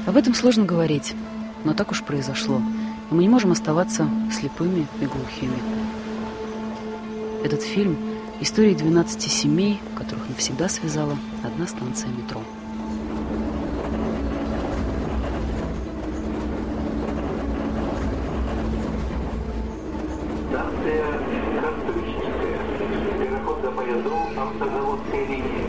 Об этом сложно говорить, но так уж произошло, и мы не можем оставаться слепыми и глухими. Этот фильм – история 12 семей, которых навсегда связала одна станция метро. Станция Косточникая. Переход до поездов автозаводской линии.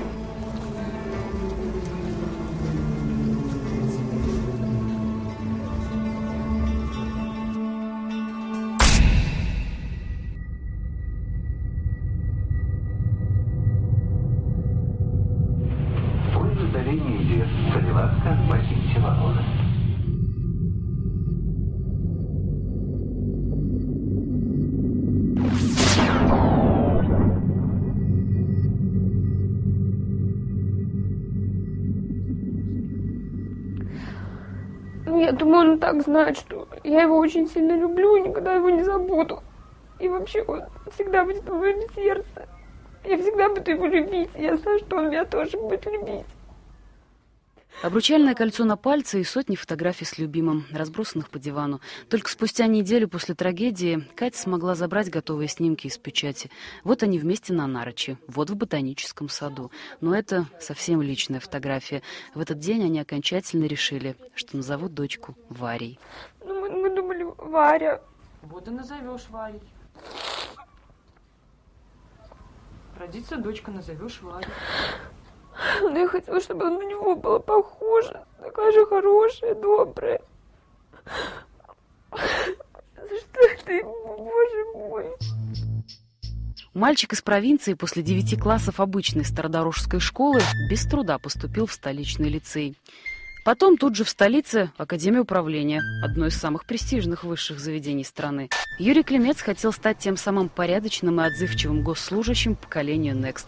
Поезд до линии идет. Согласно, возьмите вагоны. Я думаю, он так знает, что я его очень сильно люблю и никогда его не забуду. И вообще он всегда будет в моем сердце. Я всегда буду его любить. Я знаю, что он меня тоже будет любить. Обручальное кольцо на пальце и сотни фотографий с любимым, разбросанных по дивану. Только спустя неделю после трагедии Катя смогла забрать готовые снимки из печати. Вот они вместе на Нарочи, вот в ботаническом саду. Но это совсем личная фотография. В этот день они окончательно решили, что назовут дочку Варей. Ну, мы думали, Варя. Вот и назовешь Варей. Родится дочка, назовешь Варей. Но я хотела, чтобы она на него была похожа. Такая же хорошая, добрая. За что это ему, боже мой? Мальчик из провинции после 9 классов обычной стародорожской школы без труда поступил в столичный лицей. Потом тут же в столице Академия управления, одно из самых престижных высших заведений страны. Юрий Климец хотел стать тем самым порядочным и отзывчивым госслужащим поколения Next.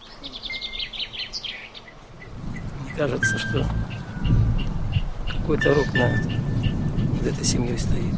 Кажется, что какой-то рук над этой семьей стоит.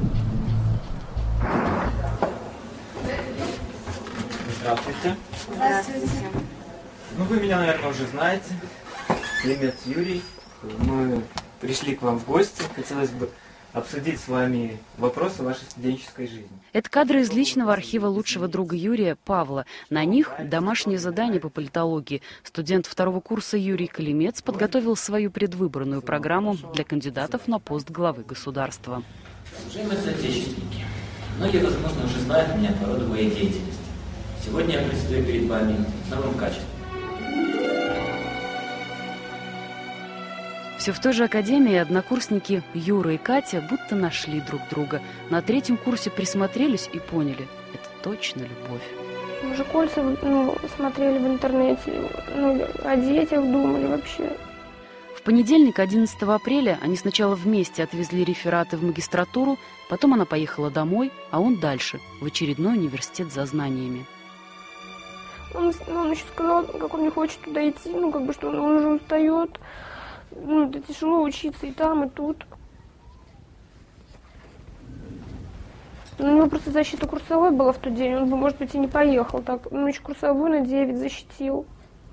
Здравствуйте. Здравствуйте. Ну, вы меня, наверное, уже знаете. Климец Юрий. Мы пришли к вам в гости. Хотелось бы обсудить с вами вопросы вашей студенческой жизни. Это кадры из личного архива лучшего друга Юрия, Павла. На них домашнее задание по политологии. Студент второго курса Юрий Климец подготовил свою предвыборную программу для кандидатов на пост главы государства. Уважаемые соотечественники, многие, возможно, уже знают меня по роду моей деятельности. Сегодня я предстаю перед вами в новом качестве. Все в той же академии однокурсники Юра и Катя будто нашли друг друга. На третьем курсе присмотрелись и поняли – это точно любовь. Мы же кольца смотрели в интернете, о детях думали вообще. В понедельник, 11 апреля, они сначала вместе отвезли рефераты в магистратуру, потом она поехала домой, а он дальше, в очередной университет за знаниями. Он еще сказал, как он не хочет туда идти, что он уже устает. Это тяжело учиться и там, и тут. У него просто защита курсовой была в тот день, он бы, может быть, и не поехал. Так, еще курсовую на 9 защитил.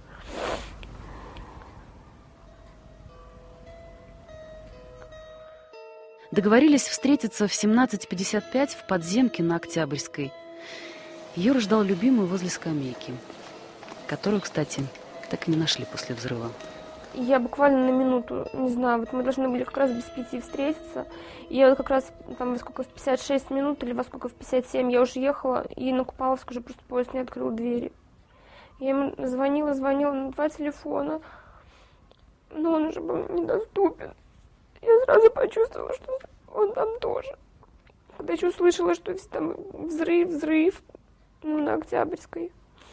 Договорились встретиться в 17:55 в подземке на Октябрьской. Юра ждал любимую возле скамейки, которую, кстати, так и не нашли после взрыва. Я буквально на минуту, не знаю, мы должны были как раз без 5 встретиться. И я как раз там в 56 минут или в 57 я уже ехала, и на Купаловск уже просто поезд не открыл двери. Я ему звонила на 2 телефона, но он уже был недоступен. Я сразу почувствовала, что он там тоже. Когда еще услышала, что там взрыв на Октябрьской.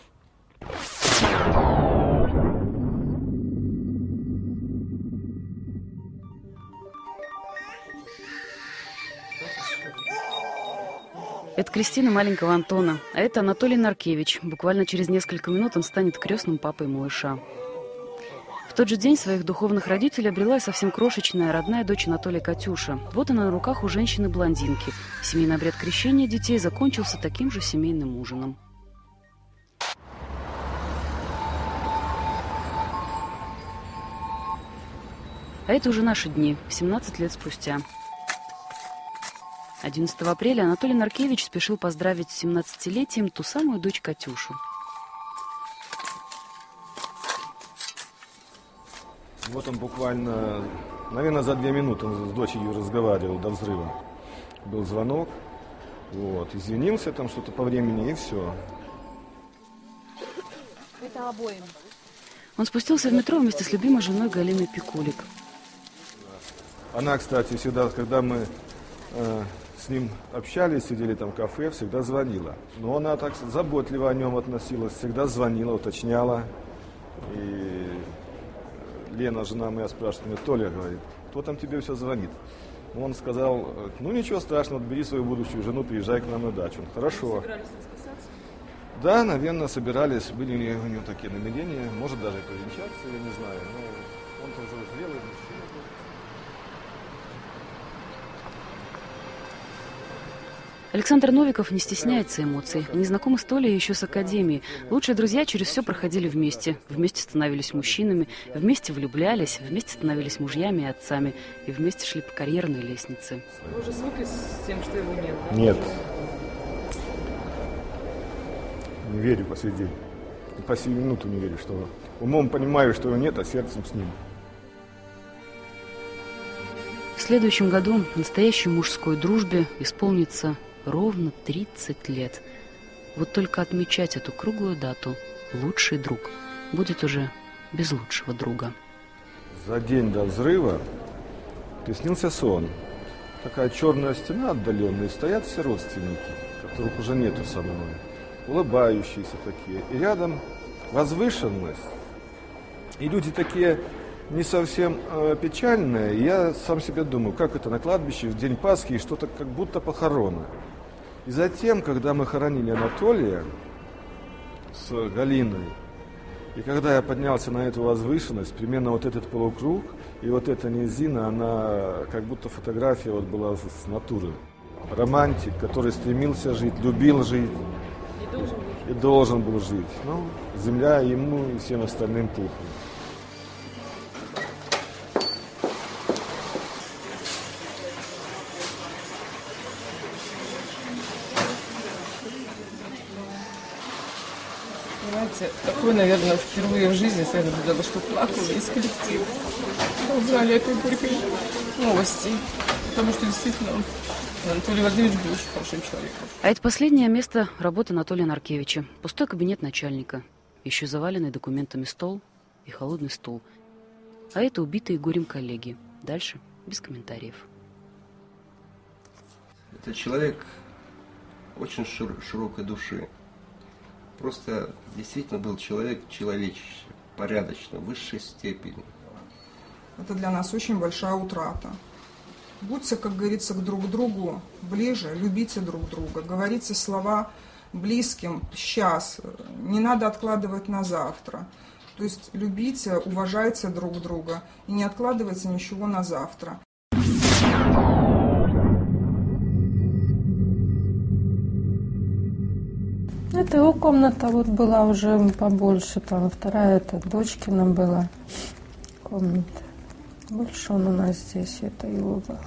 Это Кристина маленького Антона, а это Анатолий Наркевич. Буквально через несколько минут он станет крестным папой малыша. В тот же день своих духовных родителей обрела совсем крошечная родная дочь Анатолия Катюша. Вот она на руках у женщины-блондинки. Семейный обряд крещения детей закончился таким же семейным ужином. А это уже наши дни, 17 лет спустя. 11 апреля Анатолий Наркевич спешил поздравить с 17-летием ту самую дочь Катюшу. Вот он буквально, наверное, за 2 минуты он с дочерью разговаривал до взрыва. Был звонок, вот, извинился там что-то по времени и все. Это обоим. Он спустился в метро вместе с любимой женой Галиной Пикулик. Она, кстати, всегда, когда мы с ним общались, сидели там в кафе, всегда звонила. Но она так заботливо о нем относилась, всегда звонила, уточняла. И Лена, жена моя, спрашивает меня, Толя, говорит, кто там тебе все звонит? Он сказал, ну ничего страшного, бери свою будущую жену, приезжай к нам на дачу. Хорошо. Собирались расписаться? Да, наверное, собирались, были у него такие намерения, может даже и повенчаться, я не знаю. Но он тоже зрелый мужчина. Александр Новиков не стесняется эмоций. Они знакомы с Толей еще с академии. Лучшие друзья через все проходили вместе. Вместе становились мужчинами, вместе влюблялись, вместе становились мужьями и отцами. И вместе шли по карьерной лестнице. Вы уже свыклись с тем, что его нет? Да? Нет. Не верю по сей день. По сей минуту не верю, что умом понимаю, что его нет, а сердцем с ним. В следующем году настоящей мужской дружбе исполнится ровно 30 лет. Вот только отмечать эту круглую дату лучший друг будет уже без лучшего друга. За день до взрыва приснился сон. Такая черная стена отдаленная, и стоят все родственники, которых уже нету со мной. Улыбающиеся такие. И рядом возвышенность. И люди такие не совсем печальные. И я сам себе думаю, как это на кладбище в день Пасхи, и что-то как будто похорона. И затем, когда мы хоронили Анатолия с Галиной, и когда я поднялся на эту возвышенность, примерно вот этот полукруг и вот эта низина, она как будто фотография вот была с натуры. Романтик, который стремился жить, любил жить. И должен был жить. Ну, земля ему и всем остальным пухом. Понимаете, такое, наверное, впервые в жизни совершенно, что плакал весь коллектив. Узнали этой горькой новости. Потому что действительно Анатолий Владимирович был очень хорошим человеком. А это последнее место работы Анатолия Наркевича. Пустой кабинет начальника. Еще заваленный документами стол и холодный стул. А это убитые горем коллеги. Дальше без комментариев. Это человек очень широкой души. Просто действительно был человек человечный, порядочный, в высшей степени. Это для нас очень большая утрата. Будьте, как говорится, друг к другу ближе, любите друг друга, говорите слова близким сейчас, не надо откладывать на завтра. То есть любите, уважайте друг друга и не откладывайте ничего на завтра. Это его комната вот была уже побольше, там вторая, это дочкина была комната. Больше он у нас здесь, это его было.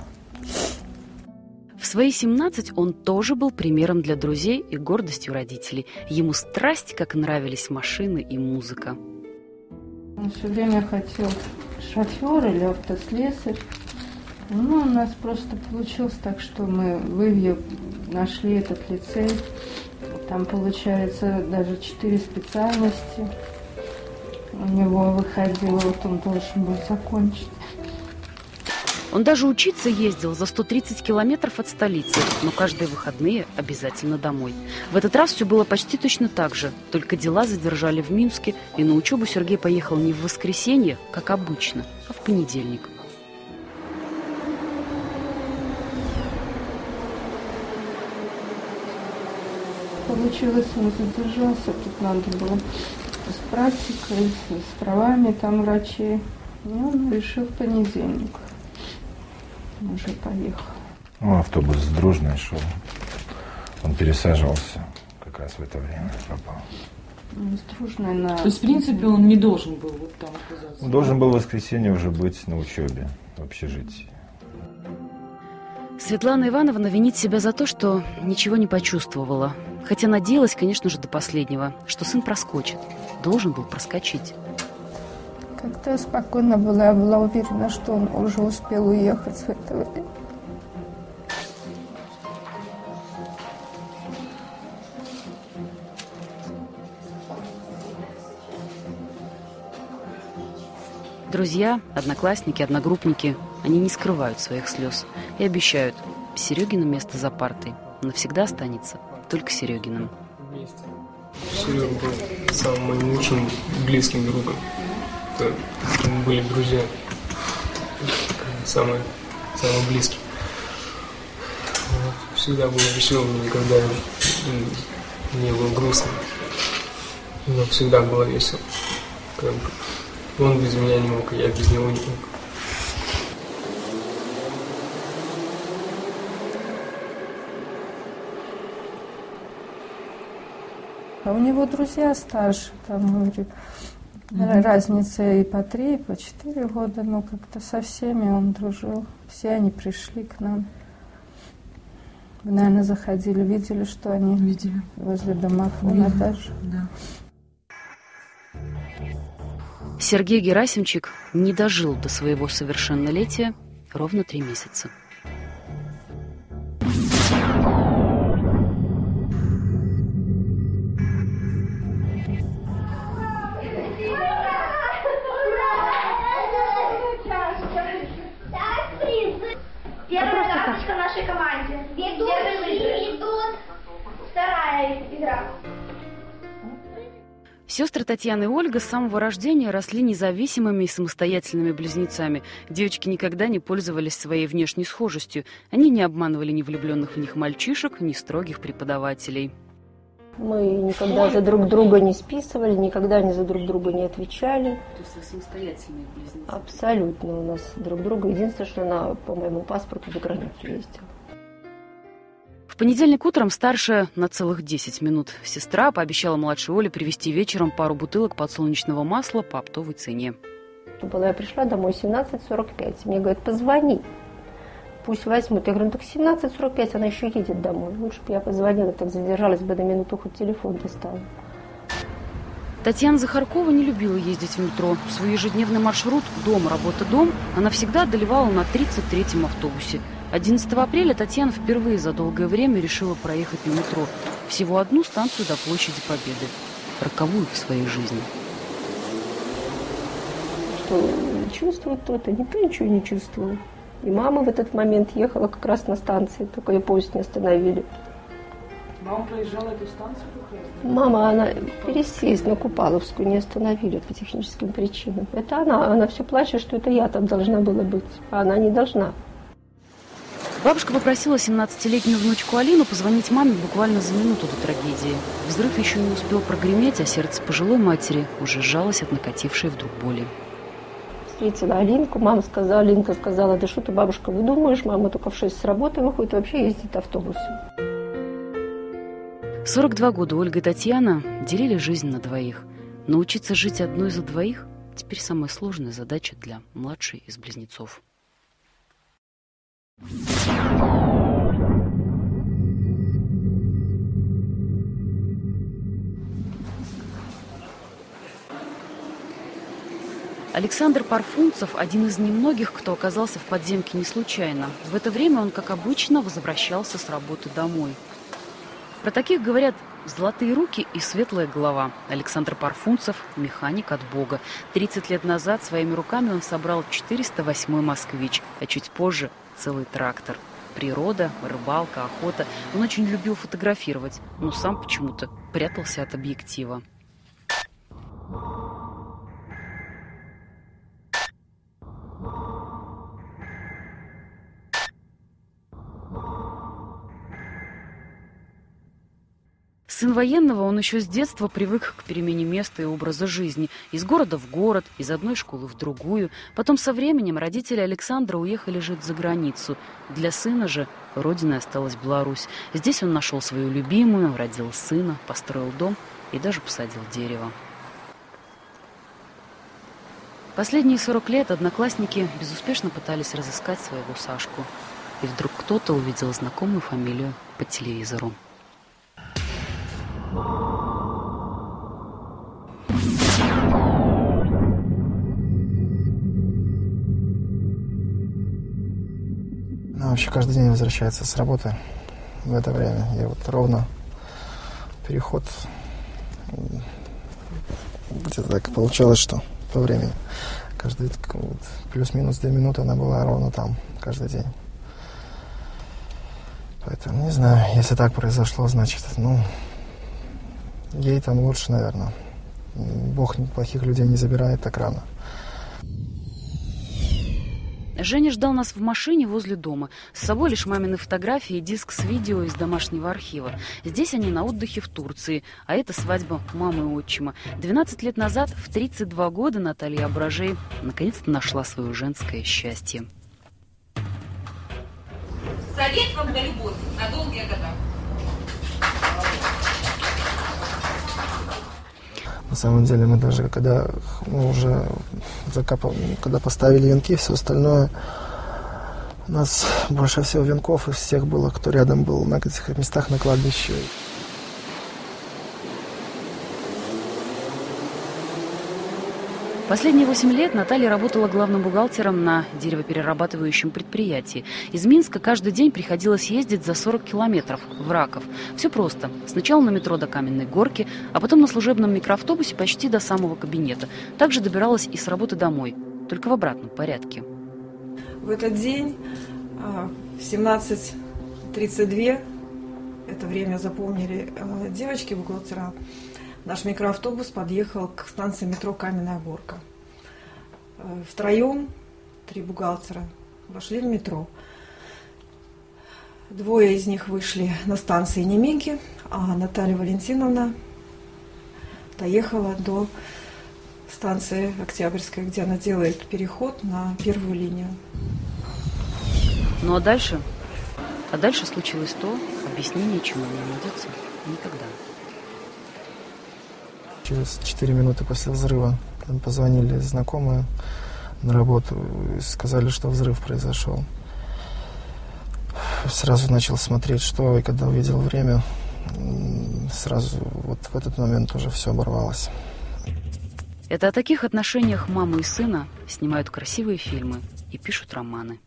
В свои 17 он тоже был примером для друзей и гордостью родителей. Ему страсть, как нравились машины и музыка. Он все время хотел шофер или автослесарь. Ну, у нас просто получилось так, что мы в Ивье нашли этот лицей. Там, получается, даже 4 специальности у него выходило, вот он должен был закончить. Он даже учиться ездил за 130 километров от столицы, но каждые выходные обязательно домой. В этот раз все было почти точно так же, только дела задержали в Минске, и на учебу Сергей поехал не в воскресенье, как обычно, а в понедельник. Получилось, он задержался, тут надо было с практикой, с правами там врачей. И он решил в понедельник. Уже поехал. Ну, автобус дружный шел. Он пересаживался как раз в это время попал. Стружная на... То есть, в принципе, он не должен был вот там оказаться? Он должен был в воскресенье уже быть на учебе в общежитии. Светлана Ивановна винит себя за то, что ничего не почувствовала. Хотя надеялась, конечно же, до последнего, что сын проскочит. Должен был проскочить. Как-то я спокойно была, я была уверена, что он уже успел уехать с этого. Друзья, одноклассники, одногруппники, они не скрывают своих слез и обещают, Серегина место за партой навсегда останется только Серегиным. Серега был самым моим лучшим близким другом. Мы были друзья, самые близкие. Всегда был веселым, никогда не был грустным. Но всегда было весело. Он без меня не мог, и я без него не мог. А у него друзья старше, там, говорю, разница и по 3, и по 4 года, но как-то со всеми он дружил. Все они пришли к нам. Вы, наверное, заходили, видели, что они возле домофона даже. Да. Сергей Герасимчик не дожил до своего совершеннолетия ровно 3 месяца. Первая тапочка в нашей команде. Идут. Вторая игра. Сестры Татьяна и Ольга с самого рождения росли независимыми и самостоятельными близнецами. Девочки никогда не пользовались своей внешней схожестью. Они не обманывали ни влюбленных в них мальчишек, ни строгих преподавателей. Мы никогда за друг друга не списывали, никогда ни за друг друга не отвечали. То есть вы самостоятельные близнецы? Абсолютно. У нас друг друга. Единственное, что она по моему паспорту за границу ездила. В понедельник утром старшая на целых 10 минут сестра пообещала младшей Оле привезти вечером пару бутылок подсолнечного масла по оптовой цене. Я пришла домой 17:45. Мне говорят, позвони. Пусть возьмут. Я говорю, ну так 17:45, она еще едет домой. Лучше бы я позвонила, так задержалась бы на минуту, хоть телефон достала. Татьяна Захаркова не любила ездить в метро. Свой ежедневный маршрут «Дом, работа, дом» она всегда одолевала на 33-м автобусе. 11 апреля Татьяна впервые за долгое время решила проехать на метро. Всего одну станцию до площади Победы. Роковую в своей жизни. Что чувствует кто-то, никто ничего не чувствовал. И мама в этот момент ехала как раз на станции, только ее поезд не остановили. Мама проезжала эту станцию как раз? Мама, она пересесть на Купаловскую не остановили по техническим причинам. Это она все плачет, что это я там должна была быть, а она не должна. Бабушка попросила 17-летнюю внучку Алину позвонить маме буквально за минуту до трагедии. Взрыв еще не успел прогреметь, а сердце пожилой матери уже сжалось от накатившей вдруг боли. Встретила Алинку, Алинка сказала, да что ты, бабушка, выдумаешь, мама только в 6 с работы выходит, вообще ездит автобусом. 42 года Ольга и Татьяна делили жизнь на двоих. Научиться жить одной за двоих – теперь самая сложная задача для младшей из близнецов. Александр Парфунцев – один из немногих, кто оказался в подземке не случайно. В это время он, как обычно, возвращался с работы домой. Про таких говорят «золотые руки и светлая голова». Александр Парфунцев – механик от Бога. 30 лет назад своими руками он собрал 408-й «Москвич», а чуть позже – целый трактор. Природа, рыбалка, охота. Он очень любил фотографировать, но сам почему-то прятался от объектива. Сын военного, он еще с детства привык к перемене места и образа жизни. Из города в город, из одной школы в другую. Потом со временем родители Александра уехали жить за границу. Для сына же родиной осталась Беларусь. Здесь он нашел свою любимую, родил сына, построил дом и даже посадил дерево. Последние 40 лет одноклассники безуспешно пытались разыскать своего Сашку. И вдруг кто-то увидел знакомую фамилию по телевизору. Она вообще каждый день возвращается с работы в это время. И вот ровно переход где-то так получалось, что по времени. Каждый вот, плюс-минус 2 минуты она была ровно там каждый день. Поэтому не знаю, если так произошло, значит, ей там лучше, наверное. Бог плохих людей не забирает так рано. Женя ждал нас в машине возле дома. С собой лишь мамины фотографии и диск с видео из домашнего архива. Здесь они на отдыхе в Турции, а это свадьба мамы и отчима. 12 лет назад, в 32 года, Наталья Ображей наконец-то нашла свое женское счастье. Совет вам да любовь на долгие года. На самом деле мы даже, когда мы уже когда поставили венки, все остальное, у нас больше всего венков из всех было, кто рядом был на этих местах на кладбище. Последние 8 лет Наталья работала главным бухгалтером на деревоперерабатывающем предприятии. Из Минска каждый день приходилось ездить за 40 километров в Раков. Все просто. Сначала на метро до Каменной Горки, а потом на служебном микроавтобусе почти до самого кабинета. Также добиралась и с работы домой, только в обратном порядке. В этот день в 17:32, это время запомнили девочки-бухгалтера, наш микроавтобус подъехал к станции метро Каменная Горка. Втроем, 3 бухгалтера, вошли в метро. 2 из них вышли на станции Немеги, а Наталья Валентиновна доехала до станции Октябрьская, где она делает переход на первую линию. Ну а дальше? А дальше случилось то, объяснение чему не найдется никогда. Через 4 минуты после взрыва нам позвонили знакомые на работу и сказали, что взрыв произошел. Сразу начал смотреть, что, и когда увидел время, сразу вот в этот момент уже все оборвалось. Это о таких отношениях мамы и сына снимают красивые фильмы и пишут романы.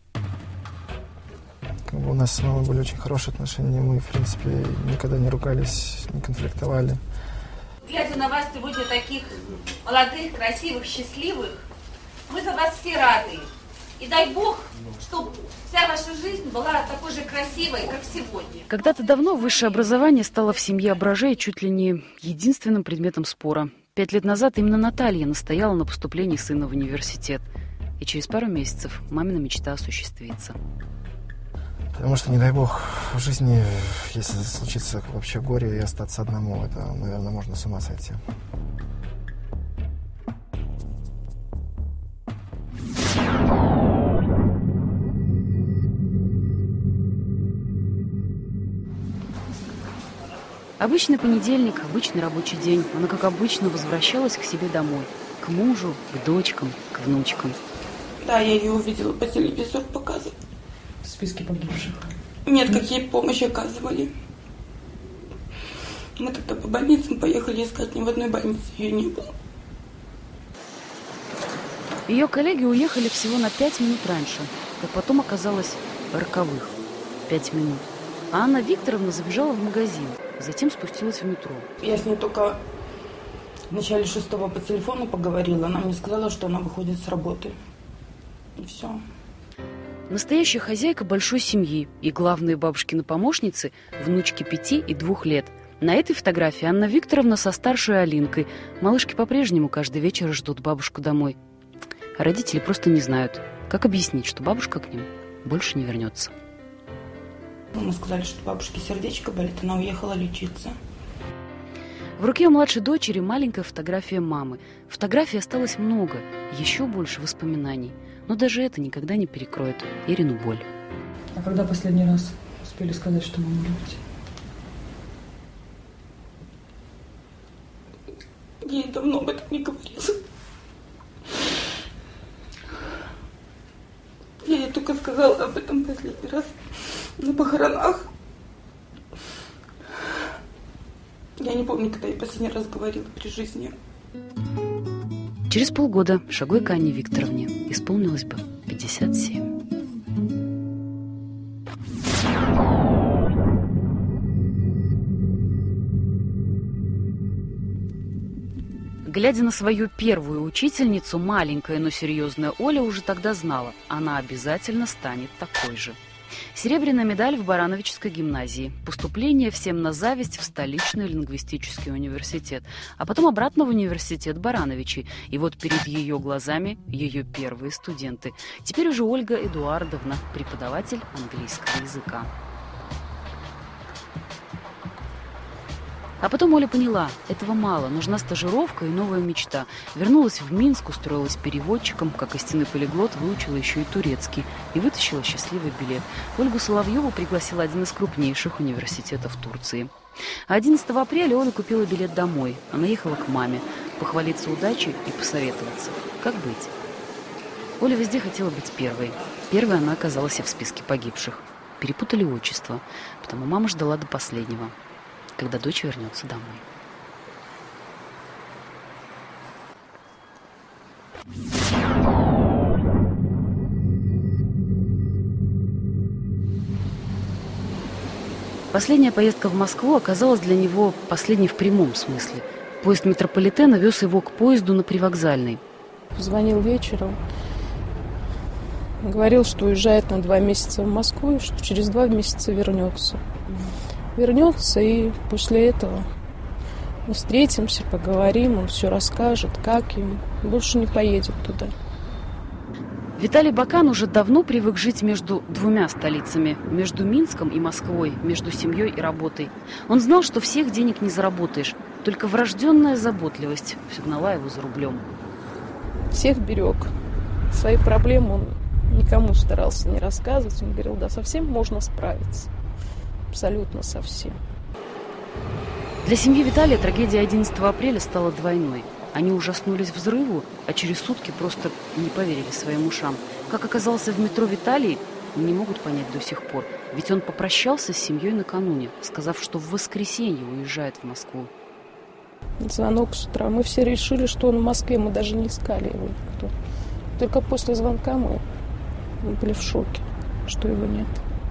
У нас с мамой были очень хорошие отношения, мы, в принципе, никогда не ругались, не конфликтовали. Глядя на вас сегодня таких молодых, красивых, счастливых, мы за вас все рады. И дай Бог, чтобы вся ваша жизнь была такой же красивой, как сегодня. Когда-то давно высшее образование стало в семье Ображей чуть ли не единственным предметом спора. 5 лет назад именно Наталья настояла на поступлении сына в университет. И через пару месяцев мамина мечта осуществится. Потому что, не дай бог, в жизни, если случится вообще горе и остаться одному, это, наверное, можно с ума сойти. Обычный понедельник, обычный рабочий день. Она, как обычно, возвращалась к себе домой. К мужу, к дочкам, к внучкам. Да, я ее увидела по телевизору, показывали. В списке погибших? Нет, какие помощи оказывали. Мы тогда по больницам поехали искать, ни в одной больнице ее не было. Ее коллеги уехали всего на 5 минут раньше, как потом оказалось, роковых 5 минут. А Анна Викторовна забежала в магазин, затем спустилась в метро. Я с ней только в начале 6-го по телефону поговорила. Она мне сказала, что она выходит с работы. И все. Настоящая хозяйка большой семьи и главные бабушкины помощницы – внучки 5 и 2 лет. На этой фотографии Анна Викторовна со старшей Алинкой. Малышки по-прежнему каждый вечер ждут бабушку домой. А родители просто не знают, как объяснить, что бабушка к ним больше не вернется. Мы сказали, что бабушке сердечко болит, она уехала лечиться. В руке у младшей дочери маленькая фотография мамы. Фотографий осталось много, еще больше воспоминаний. Но даже это никогда не перекроет Ирину боль. А когда последний раз успели сказать, что маму любите? давно об этом не говорила. Я ей только сказала об этом последний раз на похоронах. Я не помню, когда я последний раз говорила при жизни. Через полгода Шагойко Анне Викторовне исполнилось бы 57. Глядя на свою первую учительницу, маленькая, но серьезная Оля уже тогда знала, она обязательно станет такой же. Серебряная медаль в Барановичской гимназии, поступление всем на зависть в столичный лингвистический университет, а потом обратно в университет Барановичей. И вот перед ее глазами ее первые студенты. Теперь уже Ольга Эдуардовна, преподаватель английского языка. А потом Оля поняла, этого мало, нужна стажировка и новая мечта. Вернулась в Минск, устроилась переводчиком, как истинный полиглот, выучила еще и турецкий и вытащила счастливый билет. Ольгу Соловьеву пригласил один из крупнейших университетов Турции. А 11 апреля Оля купила билет домой. Она ехала к маме, похвалиться удачей и посоветоваться. Как быть? Оля везде хотела быть первой. Первой она оказалась и в списке погибших. Перепутали отчество, потому мама ждала до последнего, когда дочь вернется домой. Последняя поездка в Москву оказалась для него последней в прямом смысле. Поезд метрополитена вез его к поезду на Привокзальный. Звонил вечером, говорил, что уезжает на 2 месяца в Москву, и что через 2 месяца вернется. Вернется, и после этого мы встретимся, поговорим, он все расскажет, как ему. Больше не поедет туда. Виталий Бакан уже давно привык жить между двумя столицами, между Минском и Москвой, между семьей и работой. Он знал, что всех денег не заработаешь, только врожденная заботливость все гнала его за рублем. Всех берег. Свои проблемы он никому старался не рассказывать. Он говорил, да, со всем можно справиться. Абсолютно совсем. Для семьи Виталия трагедия 11 апреля стала двойной. Они ужаснулись взрыву, а через сутки просто не поверили своим ушам. Как оказался в метро Виталий, не могут понять до сих пор. Ведь он попрощался с семьей накануне, сказав, что в воскресенье уезжает в Москву. Звонок с утра. Мы все решили, что он в Москве. Мы даже не искали его никто. Только после звонка мы были в шоке, что его нет.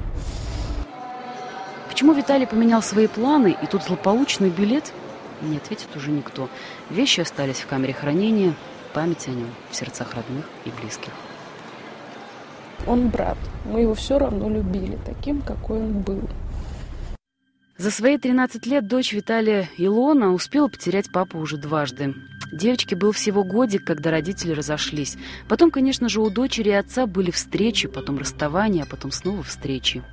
Почему Виталий поменял свои планы, и тут злополучный билет? Не ответит уже никто. Вещи остались в камере хранения, память о нем в сердцах родных и близких. Он брат. Мы его все равно любили таким, какой он был. За свои 13 лет дочь Виталия Илона успела потерять папу уже дважды. Девочке был всего годик, когда родители разошлись. Потом, конечно же, у дочери и отца были встречи, потом расставания, а потом снова встречи.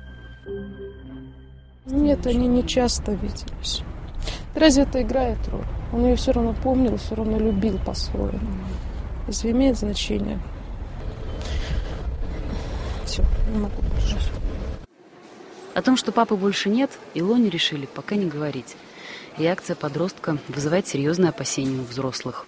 Нет, они не часто виделись. Разве это играет роль? Он ее все равно помнил, все равно любил по-своему. Разве имеет значение? Все, не могу больше. О том, что папы больше нет, Илоне решили пока не говорить. Реакция подростка вызывает серьезные опасения у взрослых.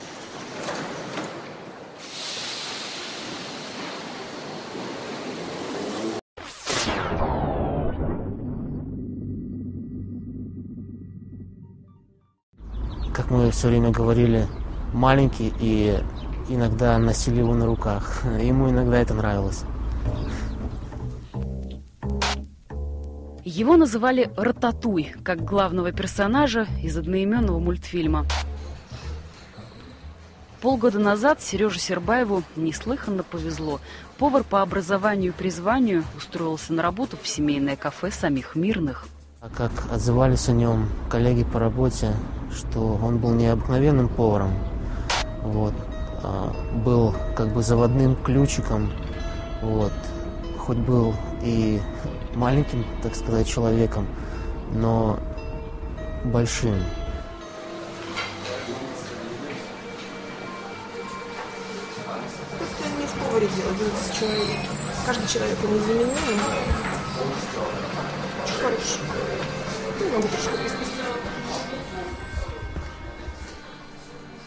Как мы все время говорили, маленький, и иногда носили его на руках. Ему иногда это нравилось. Его называли Рататуй, как главного персонажа из одноименного мультфильма. Полгода назад Сереже Сербаеву неслыханно повезло. Повар по образованию и призванию устроился на работу в семейное кафе самих Мирных. Как отзывались о нем коллеги по работе, что он был необыкновенным поваром, вот, был как бы заводным ключиком, вот, хоть был и маленьким, так сказать, человеком, но большим. Это не в поваре дело, делается человек. Каждый человек он незаменимый. Очень хороший. Не могу больше распустить.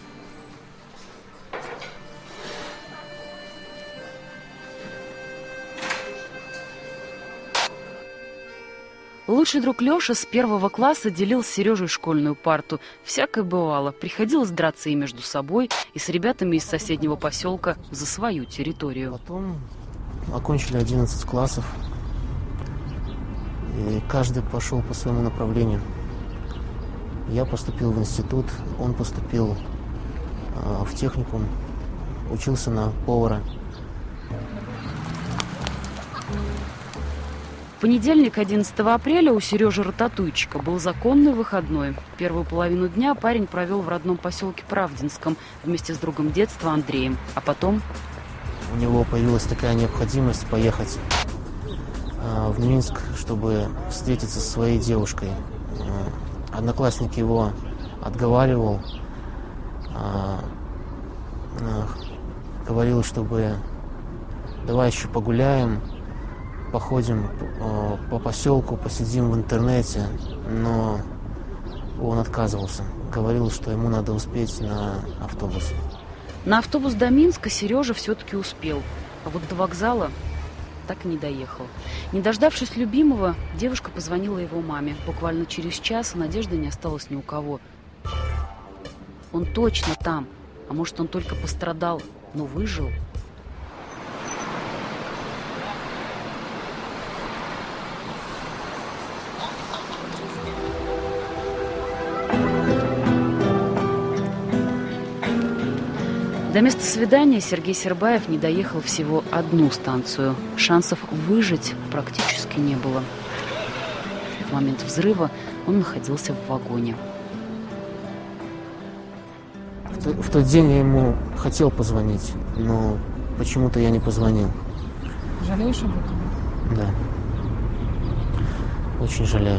Лучший друг Леша с 1 класса делил с Сережей школьную парту. Всякое бывало. Приходилось драться и между собой, и с ребятами из соседнего поселка за свою территорию. Потом окончили 11 классов, и каждый пошел по своему направлению. Я поступил в институт, он поступил в техникум, учился на повара. В понедельник, 11 апреля, у Сережи Рататуйчика был законный выходной. Первую половину дня парень провел в родном поселке Правдинском вместе с другом детства Андреем. А потом... У него появилась такая необходимость поехать в Минск, чтобы встретиться со своей девушкой. Одноклассник его отговаривал, говорил, чтобы давай еще погуляем, походим по поселку, посидим в интернете, но он отказывался. Говорил, что ему надо успеть на автобус. На автобус до Минска Сережа все-таки успел, а вот до вокзала так и не доехал. Не дождавшись любимого, девушка позвонила его маме. Буквально через час надежды не осталось ни у кого. Он точно там, а может, он только пострадал, но выжил. До места свидания Сергей Сербаев не доехал всего одну станцию. Шансов выжить практически не было. В момент взрыва он находился в вагоне. В тот день я ему хотел позвонить, но почему-то я не позвонил. Жалеешь об этом? Да. Очень жалею.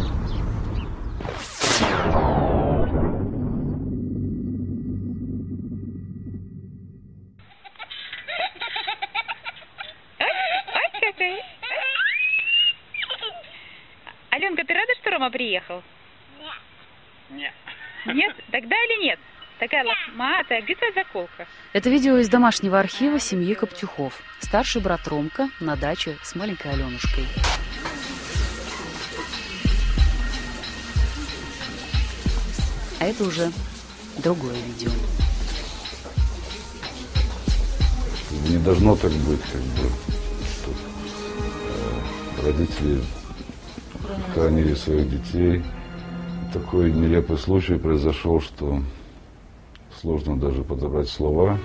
Аленка, ты рада, что Рома приехал? Нет. Нет? Тогда или нет? Такая лохматая. Где твоя заколка? Это видео из домашнего архива семьи Коптюхов. Старший брат Ромка на даче с маленькой Аленушкой. А это уже другое видео. Не должно так быть, как бы, что родители хранили своих детей. Такой нелепый случай произошел, что сложно даже подобрать слова.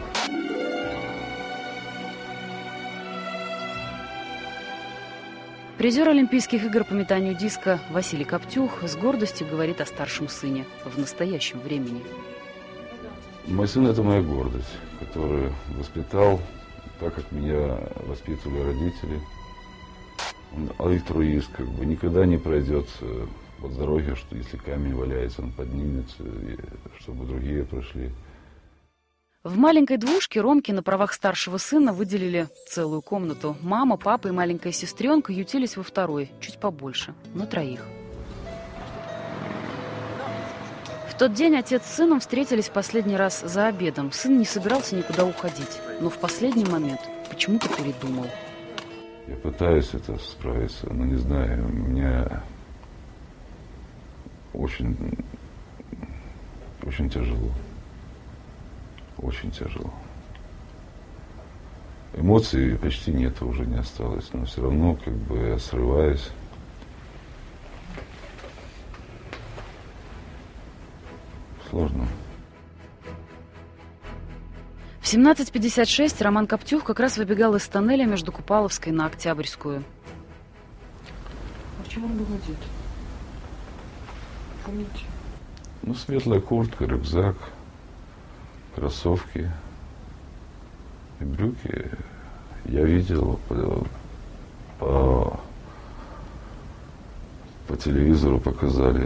Призер Олимпийских игр по метанию диска Василий Коптюх с гордостью говорит о старшем сыне в настоящем времени. Мой сын – это моя гордость, которую воспитал так, как меня воспитывали родители. Он альтруист, как бы никогда не пройдет по дороге, что если камень валяется, он поднимется, чтобы другие прошли. В маленькой двушке Ромке на правах старшего сына выделили целую комнату. Мама, папа и маленькая сестренка ютились во второй, чуть побольше, на троих. В тот день отец с сыном встретились в последний раз за обедом. Сын не собирался никуда уходить, но в последний момент почему-то передумал. Я пытаюсь это справиться, но не знаю, у меня очень тяжело. Очень тяжело. Эмоций почти нет, уже не осталось, но все равно как бы я срываюсь. Сложно. В 17:56 Роман Коптюх как раз выбегал из тоннеля между Купаловской на Октябрьскую. А в чем он был одет? Помните? Ну, светлая куртка, рюкзак, кроссовки и брюки. Я видел по телевизору, показали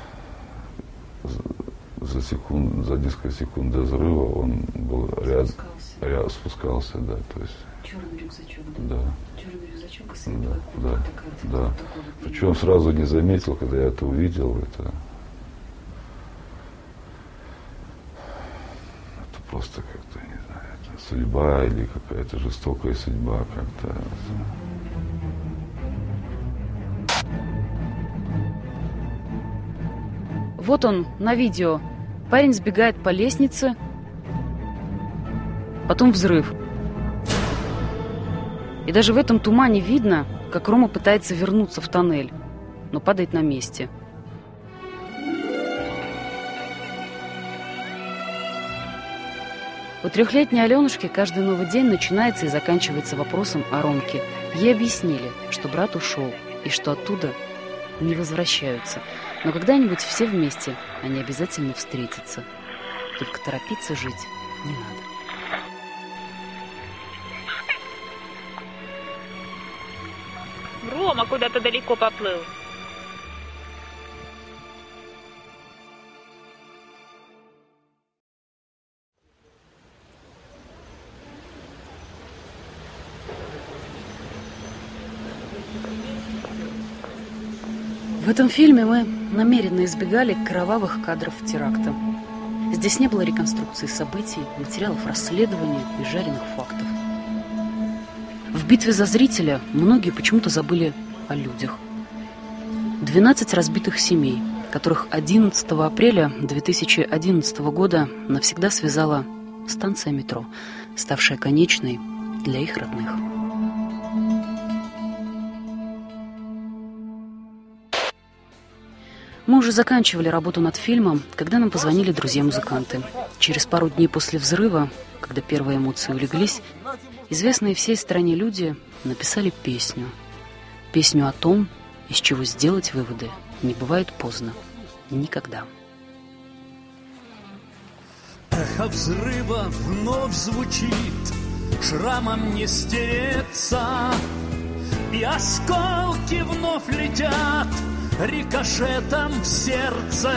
за несколько секунд до взрыва он был рядом, спускался, да, то есть. Черный рюкзачок, да? Да. Черный рюкзачок и светлая куртка. Да, такая, да. Причем сразу не заметил, когда я это увидел, это просто как-то, не знаю, это судьба или какая-то жестокая судьба как-то. Вот он на видео. Парень сбегает по лестнице, потом взрыв. И даже в этом тумане видно, как Рома пытается вернуться в тоннель, но падает на месте. У 3-летней Аленушки каждый новый день начинается и заканчивается вопросом о Ромке. Ей объяснили, что брат ушел и что оттуда не возвращаются. Но когда-нибудь все вместе они обязательно встретятся. Только торопиться жить не надо. Рома куда-то далеко поплыл. В этом фильме мы намеренно избегали кровавых кадров теракта. Здесь не было реконструкции событий, материалов расследования и жареных фактов. В битве за зрителя многие почему-то забыли о людях. 12 разбитых семей, которых 11 апреля 2011 года навсегда связала станция метро, ставшая конечной для их родных. Мы уже заканчивали работу над фильмом, когда нам позвонили друзья-музыканты. Через пару дней после взрыва, когда первые эмоции улеглись, известные всей стране люди написали песню. Песню о том, из чего сделать выводы не бывает поздно. Никогда. Эхо взрыва вновь звучит, шрамом не стереться, и осколки вновь летят рикошетом в сердце,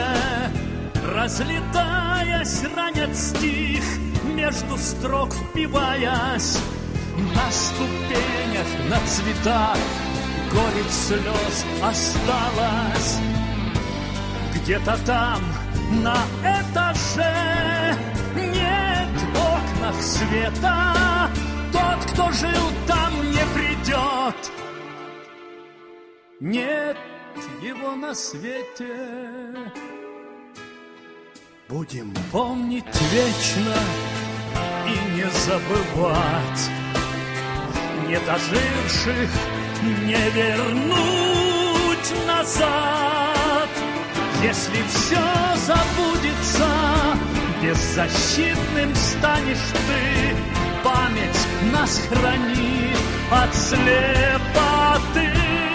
разлетаясь, ранят стих, между строк впиваясь. На ступенях, на цветах горечь слез осталась. Где-то там, на этаже, нет в окнах света. Тот, кто жил там, не придет. Нет его на свете. Будем помнить вечно и не забывать. Не доживших не вернуть назад. Если все забудется, беззащитным станешь ты. Память нас хранит от слепоты.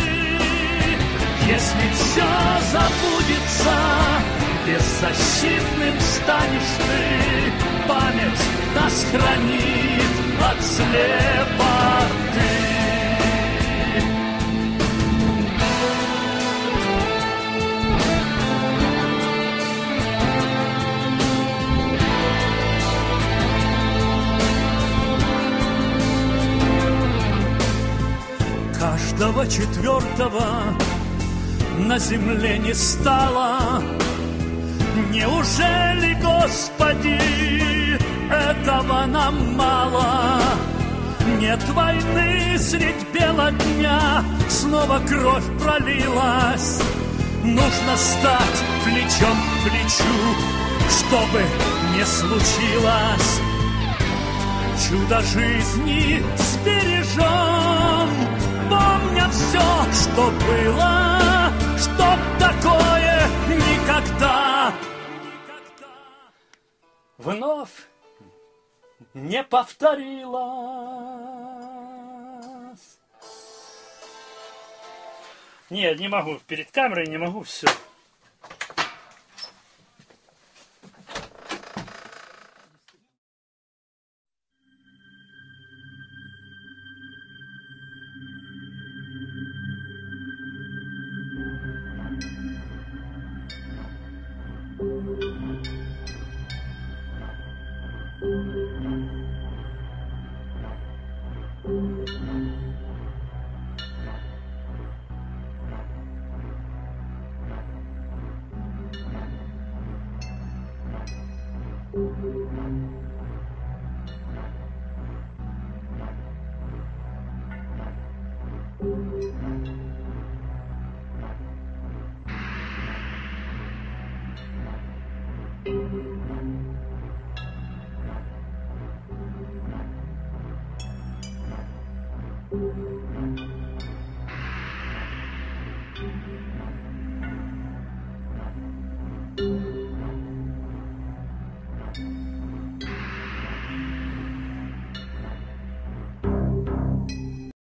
Если все забудется, беззащитным станешь ты. Память нас хранит от слепоты. Каждого четвертого на земле не стало. Неужели, Господи, этого нам мало? Нет войны средь бела дня, снова кровь пролилась. Нужно стать плечом к плечу, чтобы не случилось. Чудо жизни сбережем, помня все, что было, чтоб такое никогда вновь не повторилось. Нет, не могу, перед камерой не могу, все. Thank you.